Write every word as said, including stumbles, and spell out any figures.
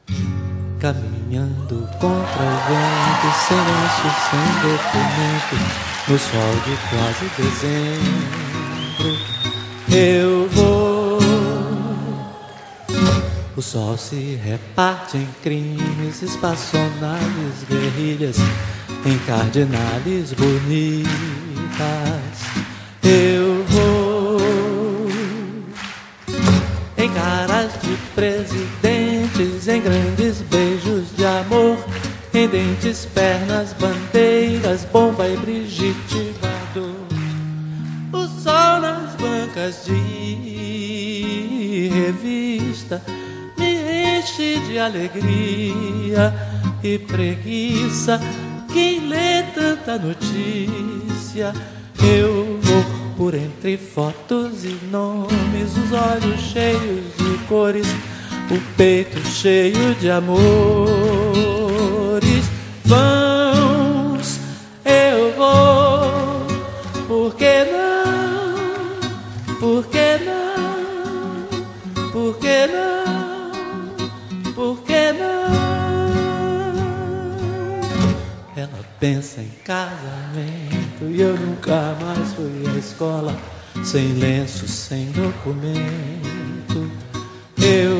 caminhando contra o vento, sem lenço, sem documento, no sol de quase dezembro. Eu vou. O sol se reparte em crimes, espaçonaves, guerrilhas, em cardinales bonitas. Eu vou em caras de presidentes, em grandes beijos de amor, em dentes, pernas, bandeiras, bomba e Brigitte Bardot. O sol nas bancas de revista me enche de alegria e preguiça. Quem lê tanta notícia? Eu vou por entre fotos e nomes, os olhos cheios de cores, o peito cheio de amores. Vamos, eu vou, por que não? Por que não? Por que não? Por que não? Ela pensa em casamento e eu nunca mais fui à escola, sem lenço, sem documento. Eu